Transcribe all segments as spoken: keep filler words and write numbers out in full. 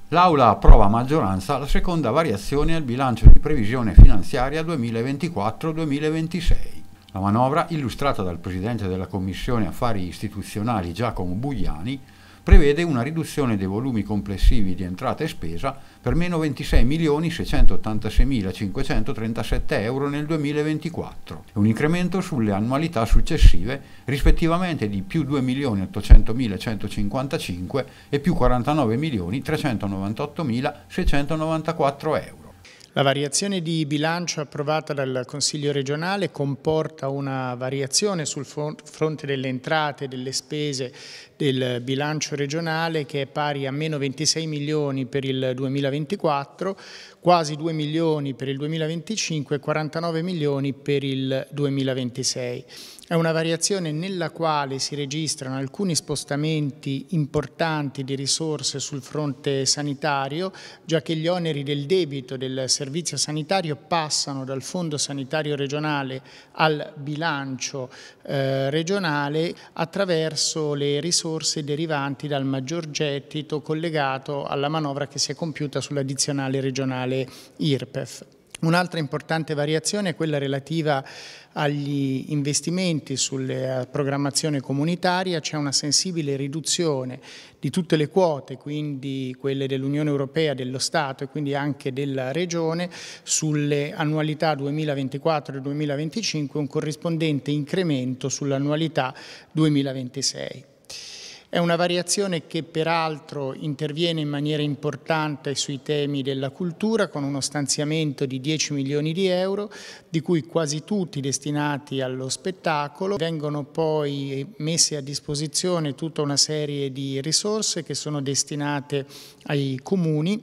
L'Aula approva a maggioranza la seconda variazione al bilancio di previsione finanziaria duemilaventiquattro duemilaventisei. La manovra, illustrata dal Presidente della Commissione Affari Istituzionali Giacomo Bugliani, prevede una riduzione dei volumi complessivi di entrata e spesa per meno ventisei milioni seicentottantasei.cinquecentotrentasette euro nel duemilaventiquattro e un incremento sulle annualità successive rispettivamente di più due milioni ottocentomilacentocinquantacinque e più quarantanove milioni trecentonovantottomilaseicentonovantaquattro euro. La variazione di bilancio approvata dal Consiglio regionale comporta una variazione sul fronte delle entrate e delle spese del bilancio regionale che è pari a meno ventisei milioni per il duemilaventiquattro, quasi due milioni per il duemilaventicinque e quarantanove milioni per il duemilaventisei. È una variazione nella quale si registrano alcuni spostamenti importanti di risorse sul fronte sanitario, già che gli oneri del debito del servizio sanitario passano dal Fondo Sanitario Regionale al bilancio eh, regionale attraverso le risorse derivanti dal maggior gettito collegato alla manovra che si è compiuta sull'addizionale regionale I R P E F. Un'altra importante variazione è quella relativa agli investimenti sulla programmazione comunitaria. C'è una sensibile riduzione di tutte le quote, quindi quelle dell'Unione Europea, dello Stato e quindi anche della Regione, sulle annualità duemilaventiquattro e duemilaventicinque, un corrispondente incremento sull'annualità duemilaventisei. È una variazione che peraltro interviene in maniera importante sui temi della cultura con uno stanziamento di dieci milioni di euro, di cui quasi tutti destinati allo spettacolo. Vengono poi messe a disposizione tutta una serie di risorse che sono destinate ai comuni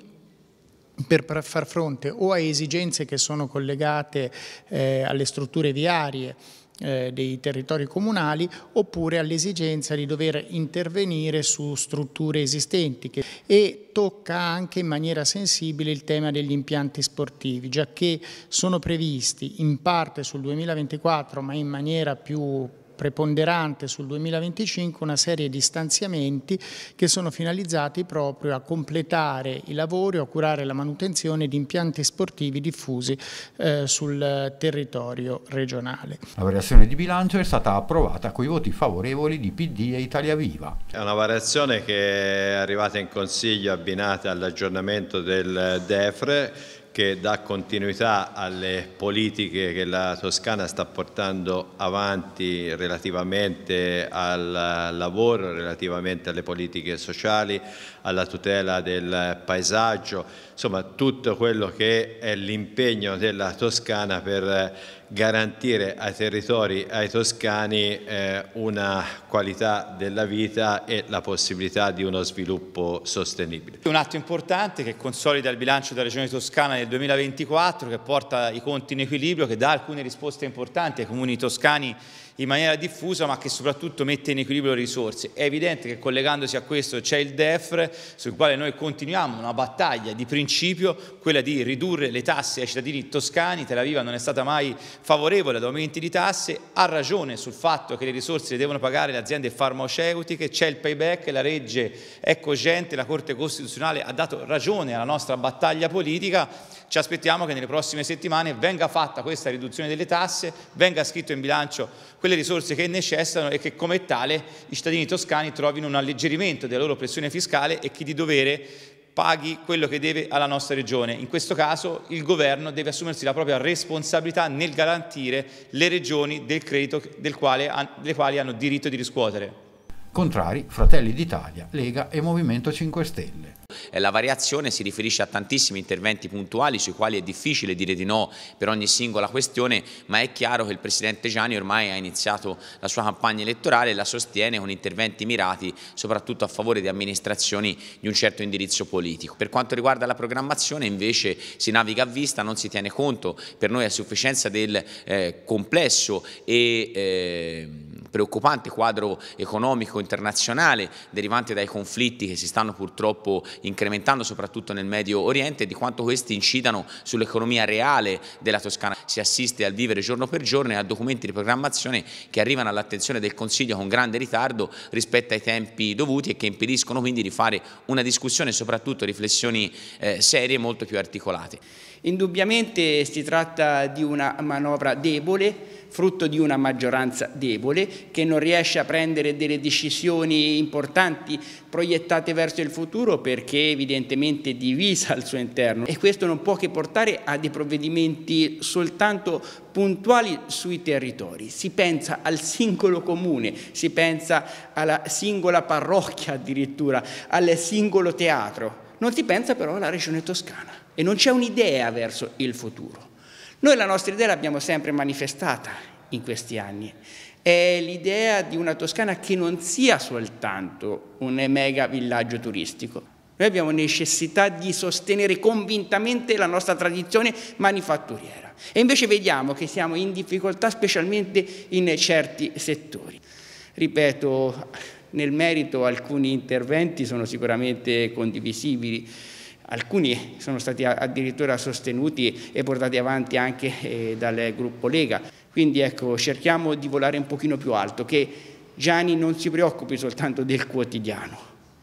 per far fronte o a esigenze che sono collegate eh, alle strutture viarie Eh, dei territori comunali oppure all'esigenza di dover intervenire su strutture esistenti che, e tocca anche in maniera sensibile il tema degli impianti sportivi, già che sono previsti in parte sul duemilaventiquattro ma in maniera più preponderante sul duemilaventicinque una serie di stanziamenti che sono finalizzati proprio a completare i lavori o a curare la manutenzione di impianti sportivi diffusi eh, sul territorio regionale. La variazione di bilancio è stata approvata con i voti favorevoli di P D e Italia Viva. È una variazione che è arrivata in Consiglio abbinata all'aggiornamento del D E F R che dà continuità alle politiche che la Toscana sta portando avanti relativamente al lavoro, relativamente alle politiche sociali, alla tutela del paesaggio, insomma tutto quello che è l'impegno della Toscana per garantire ai territori, ai toscani eh, una qualità della vita e la possibilità di uno sviluppo sostenibile. Un atto importante che consolida il bilancio della Regione Toscana nel duemilaventiquattro, che porta i conti in equilibrio, che dà alcune risposte importanti ai comuni toscani in maniera diffusa, ma che soprattutto mette in equilibrio le risorse. È evidente che collegandosi a questo c'è il D E F R, sul quale noi continuiamo una battaglia di principio, quella di ridurre le tasse ai cittadini toscani. Italia Viva non è stata mai favorevole ad aumenti di tasse, ha ragione sul fatto che le risorse le devono pagare le aziende farmaceutiche, c'è il payback, la legge è cogente, la Corte Costituzionale ha dato ragione alla nostra battaglia politica. Ci aspettiamo che nelle prossime settimane venga fatta questa riduzione delle tasse, venga scritto in bilancio quelle risorse che necessitano e che come tale i cittadini toscani trovino un alleggerimento della loro pressione fiscale e chi di dovere paghi quello che deve alla nostra regione. In questo caso il governo deve assumersi la propria responsabilità nel garantire le regioni del credito del quale, delle quali hanno diritto di riscuotere. Contrari Fratelli d'Italia, Lega e Movimento cinque Stelle. La variazione si riferisce a tantissimi interventi puntuali sui quali è difficile dire di no per ogni singola questione, ma è chiaro che il Presidente Gianni ormai ha iniziato la sua campagna elettorale e la sostiene con interventi mirati soprattutto a favore di amministrazioni di un certo indirizzo politico. Per quanto riguarda la programmazione invece si naviga a vista, non si tiene conto per noi a sufficienza del eh, complesso e eh, preoccupante quadro economico internazionale derivante dai conflitti che si stanno purtroppo incrementando soprattutto nel Medio Oriente e di quanto questi incidano sull'economia reale della Toscana. Si assiste al vivere giorno per giorno e a documenti di programmazione che arrivano all'attenzione del Consiglio con grande ritardo rispetto ai tempi dovuti e che impediscono quindi di fare una discussione e soprattutto riflessioni eh, serie molto più articolate. Indubbiamente si tratta di una manovra debole, frutto di una maggioranza debole che non riesce a prendere delle decisioni importanti proiettate verso il futuro perché evidentemente divisa al suo interno, e questo non può che portare a dei provvedimenti soltanto puntuali sui territori. Si pensa al singolo comune, si pensa alla singola parrocchia addirittura, al singolo teatro, non si pensa però alla Regione Toscana e non c'è un'idea verso il futuro. Noi la nostra idea l'abbiamo sempre manifestata in questi anni, è l'idea di una Toscana che non sia soltanto un mega villaggio turistico. Noi abbiamo necessità di sostenere convintamente la nostra tradizione manifatturiera e invece vediamo che siamo in difficoltà specialmente in certi settori. Ripeto, nel merito alcuni interventi sono sicuramente condivisibili, alcuni sono stati addirittura sostenuti e portati avanti anche eh, dal gruppo Lega. Quindi ecco, cerchiamo di volare un pochino più alto, che Gianni non si preoccupi soltanto del quotidiano,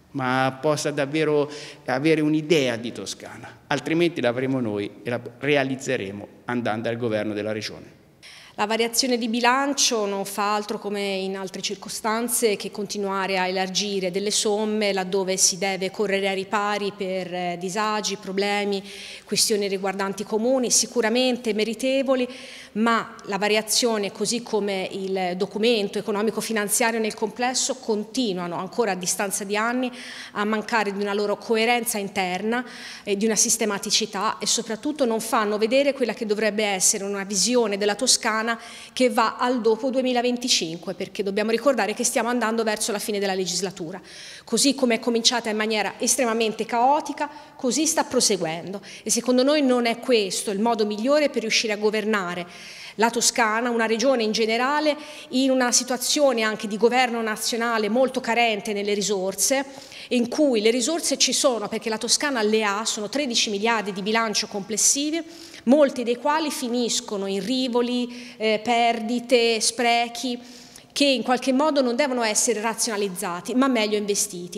ma possa davvero avere un'idea di Toscana, altrimenti l'avremo noi e la realizzeremo andando al governo della Regione. La variazione di bilancio non fa altro, come in altre circostanze, che continuare a elargire delle somme laddove si deve correre ai ripari per disagi, problemi, questioni riguardanti i comuni, sicuramente meritevoli, ma la variazione, così come il documento economico-finanziario nel complesso, continuano ancora a distanza di anni a mancare di una loro coerenza interna, e di una sistematicità, e soprattutto non fanno vedere quella che dovrebbe essere una visione della Toscana che va al dopo duemilaventicinque, perché dobbiamo ricordare che stiamo andando verso la fine della legislatura. Così come è cominciata in maniera estremamente caotica, così sta proseguendo, e secondo noi non è questo il modo migliore per riuscire a governare la Toscana, una regione in generale, in una situazione anche di governo nazionale molto carente nelle risorse, in cui le risorse ci sono perché la Toscana le ha, sono tredici miliardi di bilancio complessivi, molti dei quali finiscono in rivoli, eh, perdite, sprechi, che in qualche modo non devono essere razionalizzati, ma meglio investiti.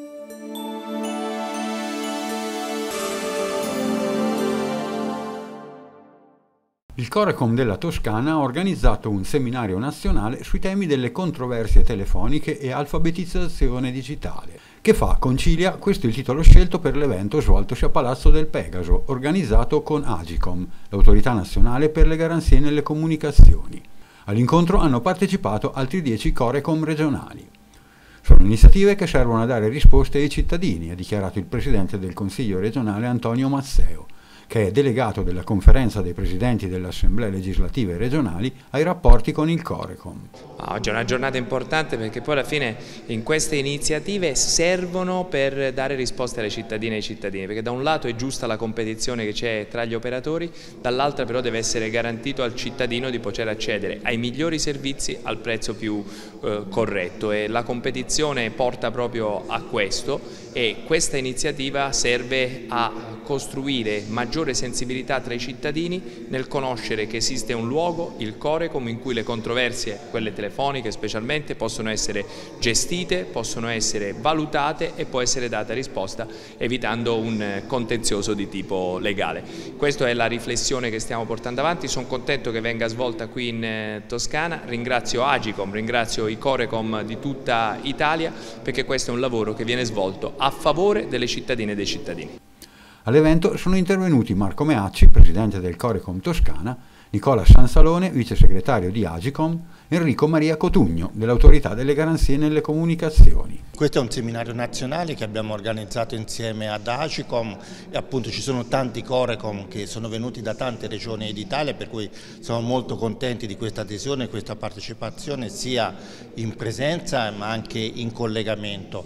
Il Corecom della Toscana ha organizzato un seminario nazionale sui temi delle controversie telefoniche e alfabetizzazione digitale. Che fa concilia, questo è il titolo scelto per l'evento svoltosi a Palazzo del Pegaso, organizzato con Agicom, l'autorità nazionale per le garanzie nelle comunicazioni. All'incontro hanno partecipato altri dieci Corecom regionali. Sono iniziative che servono a dare risposte ai cittadini, ha dichiarato il presidente del Consiglio regionale Antonio Mazzeo, che è delegato della conferenza dei presidenti delle assemblee legislative regionali ai rapporti con il Corecom. Oggi è una giornata importante perché poi alla fine in queste iniziative servono per dare risposte alle cittadine e ai cittadini, perché da un lato è giusta la competizione che c'è tra gli operatori, dall'altro però deve essere garantito al cittadino di poter accedere ai migliori servizi al prezzo più eh, corretto, e la competizione porta proprio a questo, e questa iniziativa serve a costruire maggiore sensibilità tra i cittadini nel conoscere che esiste un luogo, il Corecom, in cui le controversie, quelle telefoniche specialmente, possono essere gestite, possono essere valutate e può essere data risposta evitando un contenzioso di tipo legale. Questa è la riflessione che stiamo portando avanti, sono contento che venga svolta qui in Toscana, ringrazio Agicom, ringrazio i Corecom di tutta Italia, perché questo è un lavoro che viene svolto a favore delle cittadine e dei cittadini. All'evento sono intervenuti Marco Meacci, presidente del Corecom Toscana, Nicola Sansalone, vice segretario di Agicom, Enrico Maria Cotugno, dell'autorità delle garanzie nelle comunicazioni. Questo è un seminario nazionale che abbiamo organizzato insieme ad Agicom, e appunto ci sono tanti Corecom che sono venuti da tante regioni d'Italia, per cui siamo molto contenti di questa adesione e questa partecipazione sia in presenza ma anche in collegamento.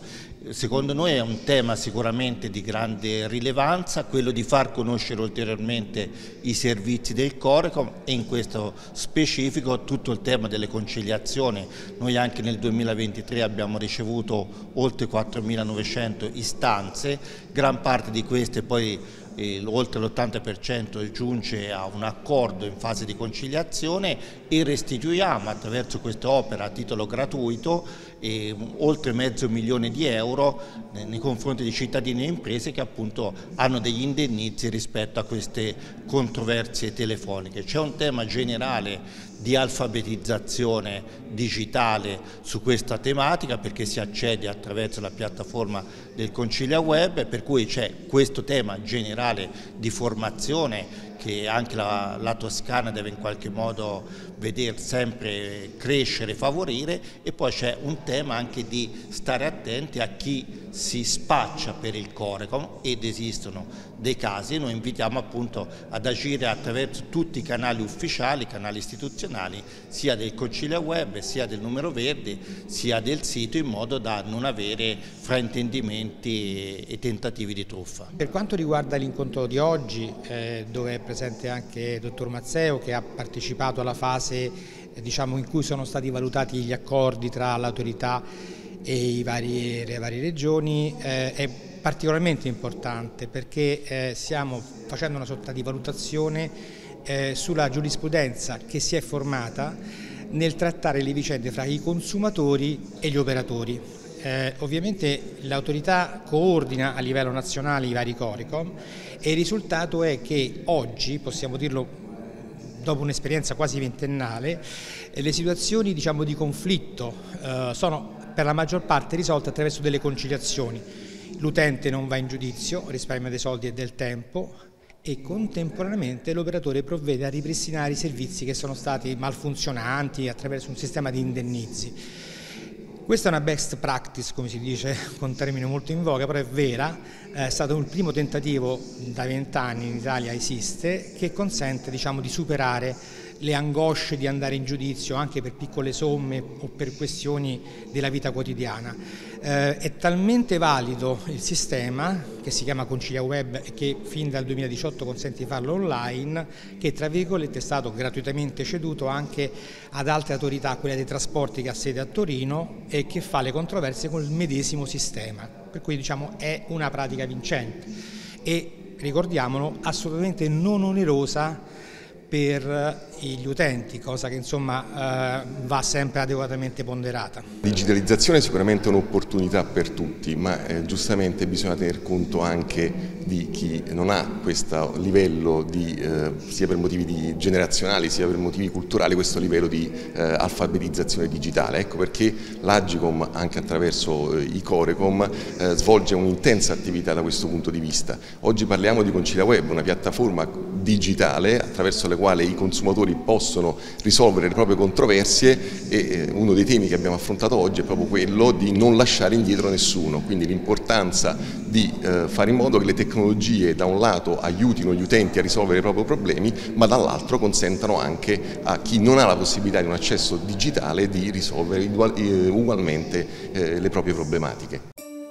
secondo noi è un tema sicuramente di grande rilevanza, quello di far conoscere ulteriormente i servizi del Corecom e in questo specifico tutto il tema delle conciliazioni. Noi anche nel duemilaventitré abbiamo ricevuto oltre quattromilanovecento istanze, gran parte di queste poi E oltre l'ottanta per cento giunge a un accordo in fase di conciliazione e restituiamo attraverso questa opera a titolo gratuito eh, oltre mezzo milione di euro eh, nei confronti di cittadini e imprese che appunto hanno degli indennizzi rispetto a queste controversie telefoniche. C'è un tema generale di alfabetizzazione digitale su questa tematica perché si accede attraverso la piattaforma del Concilia Web, per cui c'è questo tema generale di formazione che anche la, la Toscana deve in qualche modo vedere sempre crescere e favorire, e poi c'è un tema anche di stare attenti a chi si spaccia per il Corecom ed esistono dei casi e noi invitiamo appunto ad agire attraverso tutti i canali ufficiali, canali istituzionali, sia del Concilia Web, sia del numero verde, sia del sito, in modo da non avere fraintendimenti e, e tentativi di truffa. Per quanto riguarda l'incontro di oggi, eh, dove è presente anche il dottor Mazzeo, che ha partecipato alla fase eh, diciamo, in cui sono stati valutati gli accordi tra l'autorità e i vari, le varie regioni, eh, è particolarmente importante perché eh, stiamo facendo una sorta di valutazione eh, sulla giurisprudenza che si è formata nel trattare le vicende fra i consumatori e gli operatori. Eh, ovviamente l'autorità coordina a livello nazionale i vari Corecom e il risultato è che oggi, possiamo dirlo dopo un'esperienza quasi ventennale, le situazioni diciamo, di conflitto eh, sono per la maggior parte risolte attraverso delle conciliazioni. L'utente non va in giudizio, risparmia dei soldi e del tempo e contemporaneamente l'operatore provvede a ripristinare i servizi che sono stati malfunzionanti attraverso un sistema di indennizi. Questa è una best practice, come si dice con termine molto in voga, però è vera, è stato il primo tentativo da vent'anni in Italia esiste, che consente diciamo, di superare le angosce di andare in giudizio anche per piccole somme o per questioni della vita quotidiana. Eh, è talmente valido il sistema, che si chiama Concilia Web e che fin dal duemiladiciotto consente di farlo online, che tra virgolette è stato gratuitamente ceduto anche ad altre autorità, quelle dei trasporti che ha sede a Torino e che fa le controversie con il medesimo sistema, per cui diciamo è una pratica vincente e ricordiamolo assolutamente non onerosa per gli utenti, cosa che insomma eh, va sempre adeguatamente ponderata. La digitalizzazione è sicuramente un'opportunità per tutti, ma eh, giustamente bisogna tener conto anche di chi non ha questo livello di, eh, sia per motivi di generazionali sia per motivi culturali, questo livello di eh, alfabetizzazione digitale. Ecco perché l'Agicom, anche attraverso eh, i Corecom, eh, svolge un'intensa attività da questo punto di vista. Oggi parliamo di Concilia Web, una piattaforma digitale attraverso la quale i consumatori possono risolvere le proprie controversie e uno dei temi che abbiamo affrontato oggi è proprio quello di non lasciare indietro nessuno, quindi l'importanza di eh, fare in modo che le tecnologie da un lato aiutino gli utenti a risolvere i propri problemi, ma dall'altro consentano anche a chi non ha la possibilità di un accesso digitale di risolvere ugualmente eh, le proprie problematiche.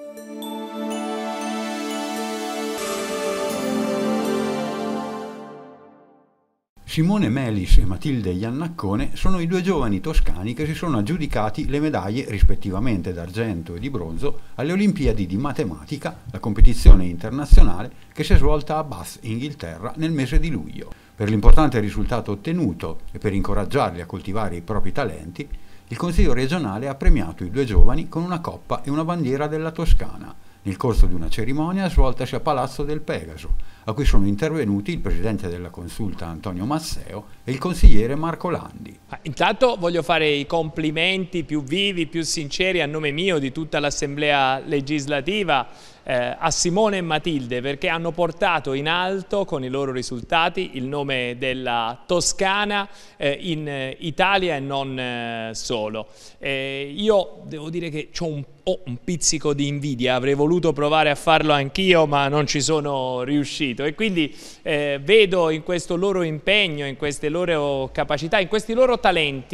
Simone Melis e Matilde Iannaccone sono i due giovani toscani che si sono aggiudicati le medaglie rispettivamente d'argento e di bronzo alle Olimpiadi di Matematica, la competizione internazionale che si è svolta a Bath, Inghilterra, nel mese di luglio. Per l'importante risultato ottenuto e per incoraggiarli a coltivare i propri talenti, il Consiglio regionale ha premiato i due giovani con una coppa e una bandiera della Toscana, nel corso di una cerimonia svoltasi a Palazzo del Pegaso, a cui sono intervenuti il presidente della Consulta Antonio Mazzeo e il consigliere Marco Landi. Intanto voglio fare i complimenti più vivi, più sinceri a nome mio, di tutta l'Assemblea legislativa, eh, a Simone e Matilde, perché hanno portato in alto con i loro risultati il nome della Toscana eh, in eh, Italia e non eh, solo. Eh, io devo dire che ho un Ho un pizzico di invidia, avrei voluto provare a farlo anch'io ma non ci sono riuscito e quindi eh, vedo in questo loro impegno, in queste loro capacità, in questi loro talenti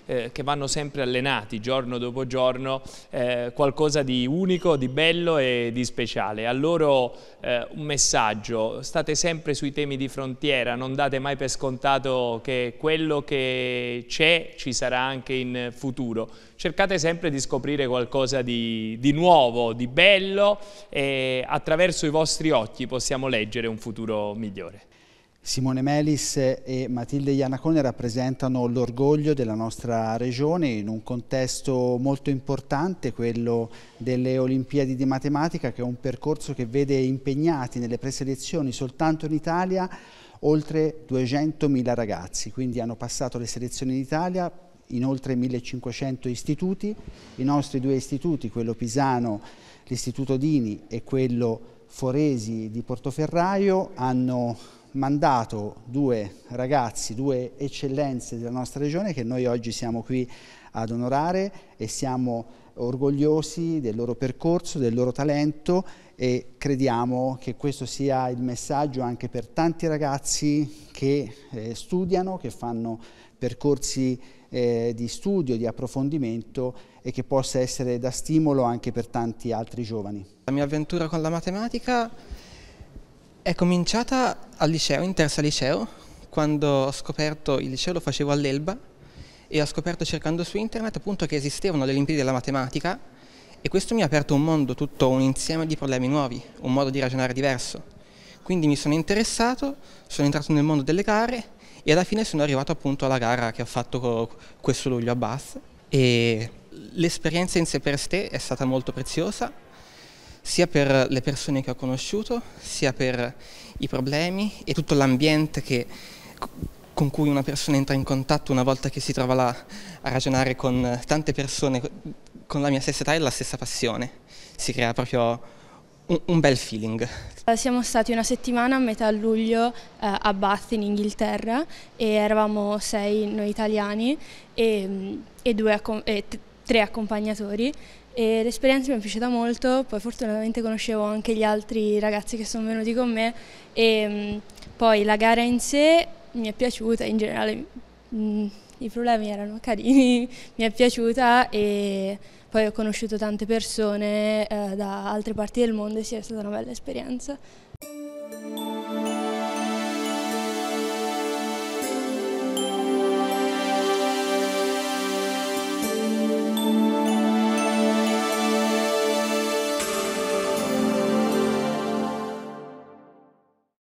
eh, che vanno sempre allenati giorno dopo giorno, eh, qualcosa di unico, di bello e di speciale. A loro eh, un messaggio: state sempre sui temi di frontiera, non date mai per scontato che quello che c'è ci sarà anche in futuro. Cercate sempre di scoprire qualcosa di, di nuovo, di bello, e attraverso i vostri occhi possiamo leggere un futuro migliore. Simone Melis e Matilde Iannacone rappresentano l'orgoglio della nostra regione in un contesto molto importante, quello delle Olimpiadi di Matematica, che è un percorso che vede impegnati nelle preselezioni soltanto in Italia oltre duecentomila ragazzi, quindi hanno passato le selezioni in Italia in oltre millecinquecento istituti. I nostri due istituti, quello pisano, l'Istituto Dini, e quello Foresi di Portoferraio, hanno mandato due ragazzi, due eccellenze della nostra regione che noi oggi siamo qui ad onorare, e siamo orgogliosi del loro percorso, del loro talento, e crediamo che questo sia il messaggio anche per tanti ragazzi che eh, studiano, che fanno percorsi eh, di studio, di approfondimento, e che possa essere da stimolo anche per tanti altri giovani. La mia avventura con la matematica è cominciata al liceo, in terza liceo, quando ho scoperto, il liceo lo facevo all'Elba, e ho scoperto cercando su internet appunto che esistevano le Olimpiadi della matematica, e questo mi ha aperto un mondo, tutto un insieme di problemi nuovi, un modo di ragionare diverso. Quindi mi sono interessato, sono entrato nel mondo delle gare, e alla fine sono arrivato appunto alla gara che ho fatto questo luglio a Bath, e l'esperienza in sé per sé è stata molto preziosa, sia per le persone che ho conosciuto, sia per i problemi e tutto l'ambiente che, con cui una persona entra in contatto una volta che si trova là a ragionare con tante persone con la mia stessa età e la stessa passione. Si crea proprio un, un bel feeling. Siamo stati una settimana a metà luglio eh, a Bath in Inghilterra, e eravamo sei noi italiani e, e, due, e tre accompagnatori. E l'esperienza mi è piaciuta molto, poi fortunatamente conoscevo anche gli altri ragazzi che sono venuti con me, e mh, poi la gara in sé mi è piaciuta, in generale mh, i problemi erano carini, mi è piaciuta, e poi ho conosciuto tante persone eh, da altre parti del mondo, e sì, è stata una bella esperienza.